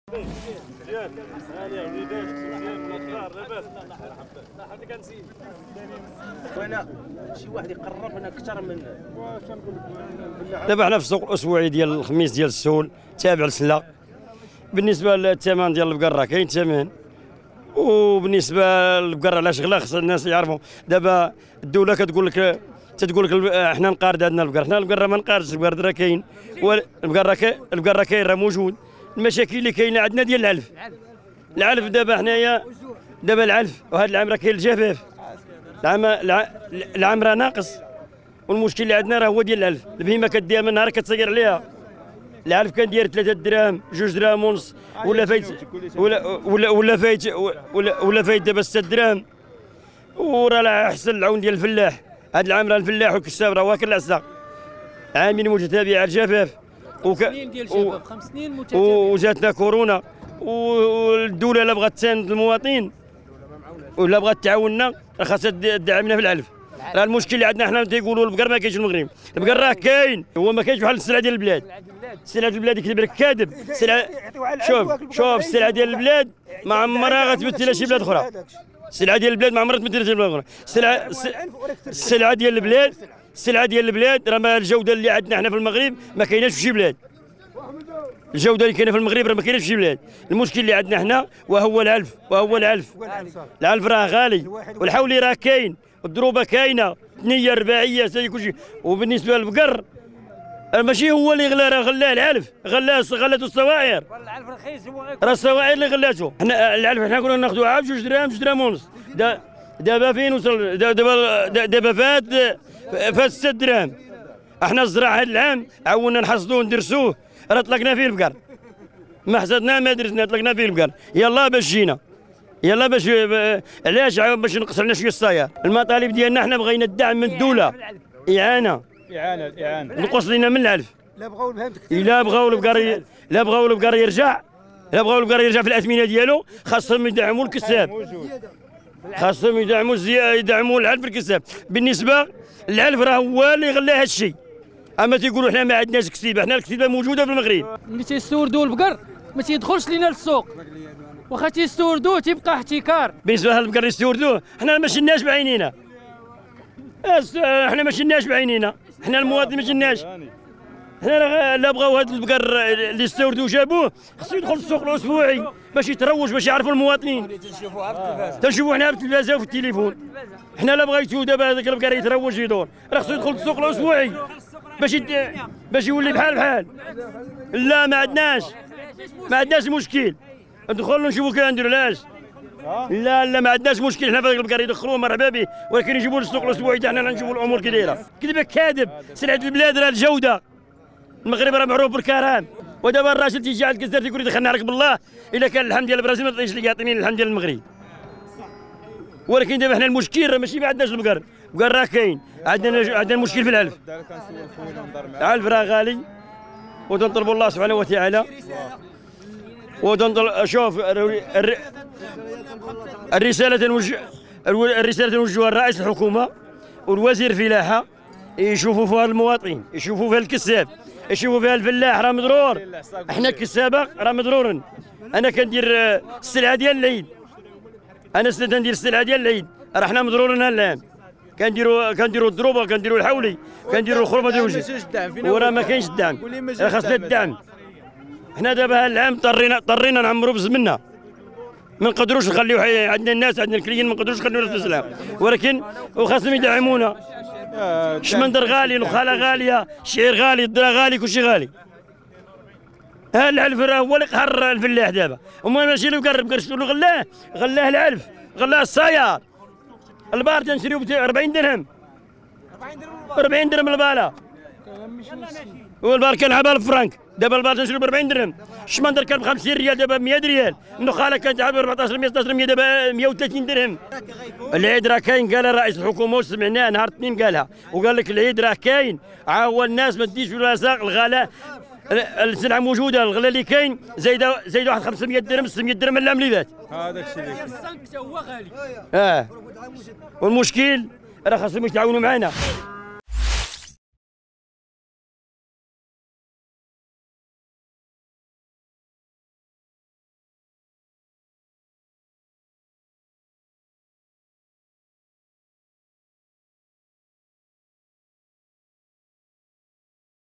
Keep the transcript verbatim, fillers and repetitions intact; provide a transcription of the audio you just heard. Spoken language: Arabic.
وانا شي واحد يقرب انا اكثر من دابا حنا في السوق الاسبوعي ديال الخميس ديال السول تابع للسلا. بالنسبه للثمن ديال البقره كاين ثمن، وبالنسبه للبقره على شغله خص الناس يعرفوا. دابا الدوله كتقول لك تتقول لك احنا نقارد عندنا البقر، حنا البقره ما نقاردش، البقر راه كاين، البقره كاين، البقره كاين راه موجود. المشاكل اللي كاينه عندنا ديال العلف، العلف دابا حنايا دابا العلف وهذا العام راه كاين الجفاف، العام العام راه ناقص، والمشكل اللي عندنا راه هو ديال العلف. البهيمه كديها من نهار كتصير عليها، العلف كندير ثلاثة دراهم جوج دراهم ونص، ولا فايت ولا ولا ولا فايت ولا ولا فايت دابا ستة دراهم، وراه لا احسن العون ديال الفلاح. هذا العام راه الفلاح والكساب راه واكل العسا، عامين متتابعه الجفاف وك... سنين ديال الجفاف، خمس سنين متتابعه، وجاتنا كورونا، والدوله لا بغات تساند المواطنين ولا بغات تعاوننا راه خاصها تدعمنا في العلف. راه المشكل اللي عندنا حنا تيقولوا البقر ما كاينش في المغرب، البقر راه كاين، هو ما كاينش بحال السلعه ديال البلاد. السلعه ديال البلاد يكذب لك كاذب، السلعه شوف شوف السلعه ديال البلاد ما عمرها غتمثل شي بلاد اخرى، السلعه ديال البلاد ما عمرها تمثل شي بلاد اخرى. السلعه السلعه ديال البلاد السلعه ديال البلاد راه ما الجوده اللي عندنا حنا في المغرب ما كايناش في شي بلاد، الجوده اللي كاينه في المغرب راه ما كايناش في شي بلاد. المشكل اللي عندنا حنا وهو العلف، وهو العلف العلف راه غالي، والحولي راه كاين، الضروبه كاينه، ثنيه رباعيه سي كلشي. وبالنسبه للبقر ماشي هو اللي غلا، راه غلاه العلف، غلاه غلاته الصواعر، العلف رخيص، هو راه الصواعر اللي غلاته. حنا العلف حنا كنا ناخذوها عام جوج دراهم جوج دراهم ونص، دابا فين وصل؟ دابا دابا فات فات ستة دراهم. احنا الزراعه هذا العام عاونا نحصدوه وندرسوه، راه طلقنا فيه البقر، ما حصدنا ما درسنا، طلقنا فيه البقر. يلا باش جينا، يلا باش علاش باش نقص علينا شويه الصاير. المطالب ديالنا حنا بغينا الدعم من الدوله، اعانه اعانه اعانه نقص لنا من العلف. لا بغاو الفهم كثير، الا بغاو البقر لا بغاو البقر يرجع، لا بغاو البقر يرجع في الاثمنه ديالو، خاصهم يدعموا الكساب، خاصهم يدعموا يدعموا العلف الكساب. بالنسبه للعلف راه هو اللي غلا هذا الشيء، اما تيقولوا حنا ما عندناش كتيبه، حنا الكتيبه موجوده في المغرب. ملي تيستوردوا البقر ما تيدخلش لينا للسوق، واخا تيستوردوه تيبقى احتكار. بالنسبه للبقر يستوردوه حنا ما شناش بعينينا، حنا ما شناش بعينينا، حنا المواطن ما شناش. حنا لا بغاو هذا البقر اللي استوردوه جابوه خصو يدخل السوق الاسبوعي باش يتروج، باش يعرفوا المواطنين. تنشوفوها في التلفازه، تنشوفوا حنا في التلفازه وفي التليفون. حنا لا بغيتو دابا هذاك البقر يتروج يدور، راه خصو يدخل السوق الاسبوعي باش يد... باش يولي بحال بحال. لا ما عندناش ما عندناش مشكل، ندخلوا نشوفوا كيف نديروا. علاش؟ لا لا ما عندناش مشكل، حنا في هذاك البقر يدخلوه مرحبا به، ولكن يجيبوا للسوق الاسبوعي حنا نشوفوا الامور كي دايره. كذبه كاذب، سلعه البلاد راه الجوده، المغرب راه معروف بالكرم. ودابا الراجل تيجي عند الكزار تيقول لي دخلنا عليك بالله، الا كان اللحم ديال البرازيل ما تعطينيش، اللي يعطيني اللحم ديال المغرب. ولكن دابا حنا المشكل راه ماشي ما عندناش البقر، البقر راه كاين، عندنا عندنا مشكل في العلف. العلف راه غالي، وتنطلبوا الله سبحانه وتعالى، وتنطلب شوف الرساله تنوجه الرساله تنوجهها لرئيس الحكومه والوزير الفلاحه، يشوفوا فيها المواطنين، يشوفوا فيها الكساب، يشوفوا فيها الفلاح راه مضرور. احنا الكسابه راه مضرورين. انا كندير السلعه ديال العيد، انا كندير السلعه ديال العيد، راه حنا مضرورين الان. كنديروا كنديروا الضروبه، كنديروا الحولي، كنديروا الخربه ديال الوجه، وراه ما كاينش الدعم، راه خاصنا الدعم. حنا دابا هذا العام اضطرينا اضطرينا نعمروا بزمننا، ما نقدروش نخليو عندنا الناس، عندنا الكليين، ما نقدروش نخليو في السلام، ولكن وخاصهم يدعمونا. الشمندر غالي، النخاله غاليه، الشعير غالي، الذره غالي، كلشي غالي. ها العلف راه هو اللي قهر الفلاح دابا، وما ماشي اللي بقرب بقر شنو غلاه؟ غلاه العلف، غلاه الصياد. البار تنشريو ب أربعين درهم، أربعين درهم الباله، والبار كان عبال الفرنك، دابا البار تنشريو ب أربعين درهم. الشمندر كان ب خمسين ريال دابا ب مئة ريال، النخاله كانت عبال أربعطاش مئة ستطاش مئة دابا مئة وثلاثين درهم. العيد راه كاين، قالها رئيس الحكومه وسمعناه نهار الاثنين قالها، وقال لك العيد راه كاين، عاون الناس ما تديش في الرزاق، الغلاء السلعه موجوده، الغلاء اللي كاين زايده زايده واحد خمسمئة درهم ستمئة درهم العام اللي فات. هذاك الشيء اللي الصنك هو غالي. اه والمشكل راه خاصهم يتعاونوا معنا.